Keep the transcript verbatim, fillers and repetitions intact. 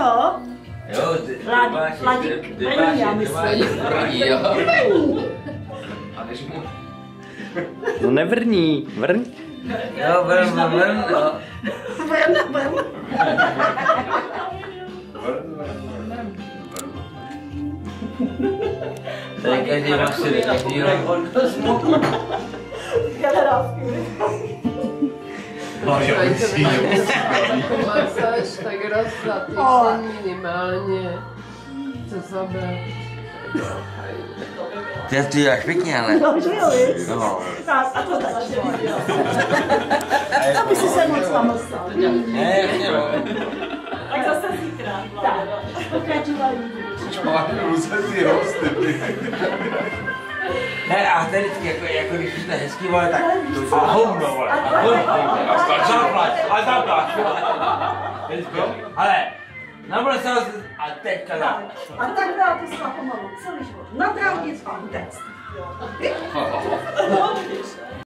Jo? Jo, ty, Ladík, ladík, vrní, já myslím. Vrní, jo. A než mu... No nevrní, vrň. Jo, vrn, vrn, vrn, jo. Vrn, vrn. Tady každý má si každý Masáž tak raz za týden minimálně. Co zabrat. Ty to děláš pěkně, ale... No, že jo, víš? No. Tak, a to stačí. Aby si se moc namasal. Ne, jasně no. Tak zase zítra. Tak, pokračovali. Různý hosty. Ne, a tady jako, jako když jste hezký, vole, tak to a hovno, vole, a hovno, a zaplať, a zaplať, ale, nabrali se a teďka dá. A tak dál to šla pomalu, celý život. Na dálnici a utéct. No,